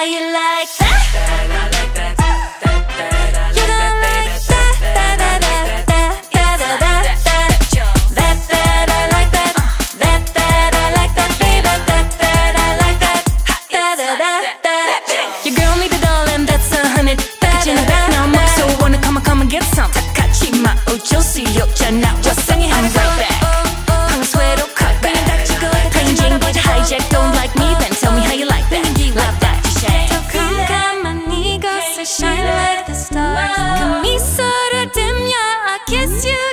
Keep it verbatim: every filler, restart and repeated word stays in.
how you like that? I like that. You gon' like that, that, that, that, that, that, that, that, that, that, I like that, that, that, I like that, baby, that, that, I like that, that, that, that. Your girl need a doll and that's a hundred. Package in the back now, I'm up, so wanna come and come and get some. tak하지마, 우조수욕잖아. I'm right back. 방수회로 cut back. Plain Jane boy hijack, don't like me, then tell me how you like that. Love that shit. 더 깜깜한 이곳을 shine like the stars. 그 미소를 띠며 I kiss you.